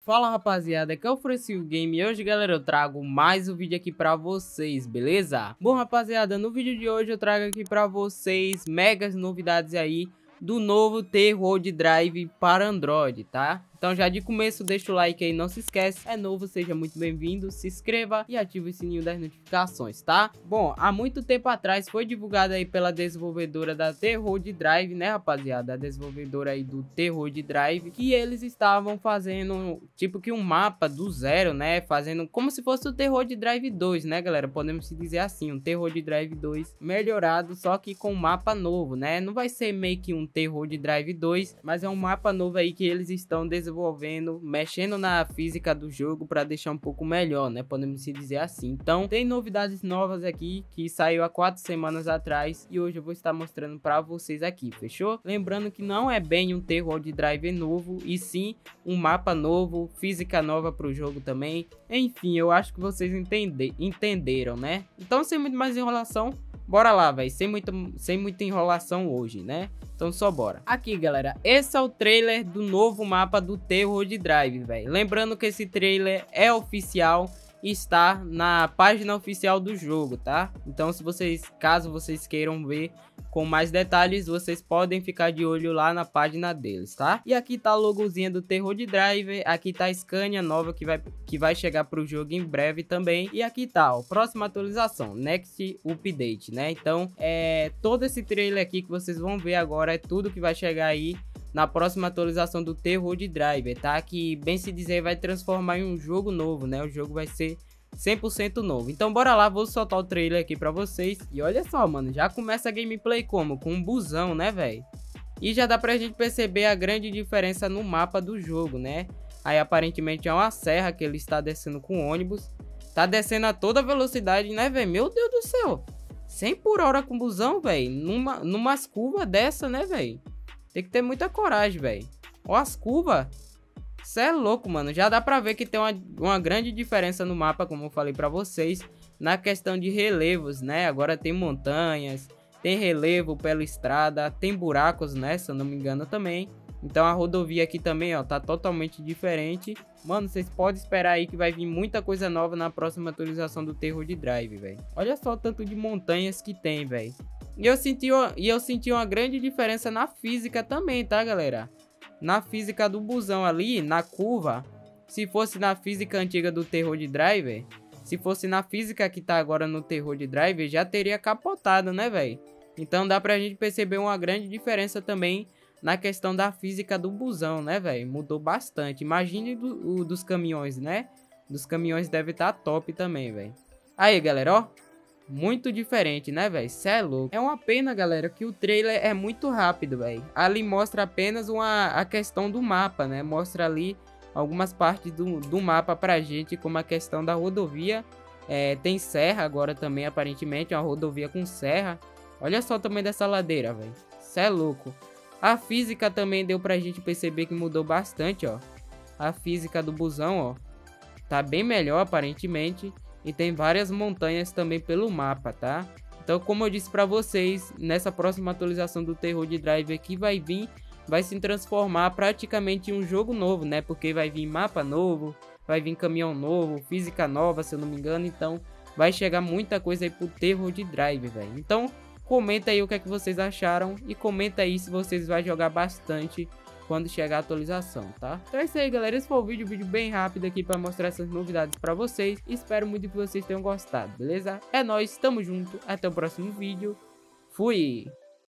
Fala rapaziada, aqui é o Francio Game e hoje galera eu trago mais um vídeo aqui pra vocês, beleza? Bom rapaziada, no vídeo de hoje eu trago aqui pra vocês megas novidades aí do novo T-Road Drive para Android, tá? Então já de começo deixa o like aí, não se esquece, é novo, seja muito bem-vindo, se inscreva e ative o sininho das notificações, tá? Bom, há muito tempo atrás foi divulgado aí pela desenvolvedora da T-Road Drive, né rapaziada? A desenvolvedora aí do T-Road Drive, que eles estavam fazendo tipo que um mapa do zero, né? Fazendo como se fosse o T-Road Drive 2, né galera? Podemos se dizer assim, um T-Road Drive 2 melhorado, só que com um mapa novo, né? Não vai ser meio que um T-Road Drive 2, mas é um mapa novo aí que eles estão desenvolvendo, mexendo na física do jogo para deixar um pouco melhor, né? Podemos se dizer assim. Então, tem novidades novas aqui que saiu há 4 semanas atrás e hoje eu vou estar mostrando para vocês aqui, fechou? Lembrando que não é bem um T-Road Drive novo, e sim um mapa novo, física nova para o jogo também. Enfim, eu acho que vocês entenderam, né? Então, sem muito mais enrolação, bora lá, velho, sem muita enrolação hoje, né? Então só bora. Aqui, galera, esse é o trailer do novo mapa do T-Road Drive, velho. Lembrando que esse trailer é oficial, está na página oficial do jogo, tá? Então caso vocês queiram ver com mais detalhes, vocês podem ficar de olho lá na página deles, tá? E aqui tá a logozinha do T-Road Drive, aqui tá a Scania nova que vai chegar pro jogo em breve também. E aqui tá, ó, próxima atualização, Next Update, né? Então, todo esse trailer aqui que vocês vão ver agora é tudo que vai chegar aí na próxima atualização do T-Road Drive, tá? Que, bem se dizer, vai transformar em um jogo novo, né? O jogo vai ser 100% novo. Então bora lá, vou soltar o trailer aqui pra vocês. E olha só, mano, já começa a gameplay como? Com um busão, né, velho? E já dá pra gente perceber a grande diferença no mapa do jogo, né? Aí aparentemente é uma serra que ele está descendo com ônibus. Tá descendo a toda velocidade, né, velho? Meu Deus do céu. 100 por hora com busão, velho. Numas curvas dessa, né, velho? Tem que ter muita coragem, velho. Ó as curvas. Cê é louco, mano. Já dá pra ver que tem uma grande diferença no mapa, como eu falei pra vocês, na questão de relevos, né? Agora tem montanhas, tem relevo pela estrada, tem buracos, né? Se eu não me engano também. Então a rodovia aqui também, ó, tá totalmente diferente. Mano, vocês podem esperar aí que vai vir muita coisa nova na próxima atualização do T-Road Drive, velho. Olha só o tanto de montanhas que tem, velho. E eu senti uma grande diferença na física também, tá, galera? Na física do busão ali, na curva, se fosse na física antiga do T-Road Drive, se fosse na física que tá agora no T-Road Drive, já teria capotado, né, velho? Então dá pra gente perceber uma grande diferença também na questão da física do busão, né, velho? Mudou bastante. Imagine dos caminhões, né? Dos caminhões deve estar top também, velho. Aí, galera, ó. Muito diferente, né, velho? Cê é louco. É uma pena, galera, que o trailer é muito rápido, velho. Ali mostra apenas a questão do mapa, né? Mostra ali algumas partes do mapa pra gente, como a questão da rodovia. Tem serra agora também, aparentemente, uma rodovia com serra. Olha só o tamanho dessa ladeira, velho. Cê é louco. A física também deu pra gente perceber que mudou bastante, ó. A física do busão, ó. Tá bem melhor, aparentemente. E tem várias montanhas também pelo mapa, tá? Então, como eu disse pra vocês, nessa próxima atualização do T-Road Drive aqui vai se transformar praticamente em um jogo novo, né? Porque vai vir mapa novo, vai vir caminhão novo, física nova, se eu não me engano. Então, vai chegar muita coisa aí pro T-Road Drive, velho. Então, comenta aí o que é que vocês acharam e comenta aí se vocês vão jogar bastante quando chegar a atualização, tá? Então é isso aí, galera. Esse foi o vídeo bem rápido aqui para mostrar essas novidades para vocês. Espero muito que vocês tenham gostado, beleza? É nóis, tamo junto. Até o próximo vídeo. Fui!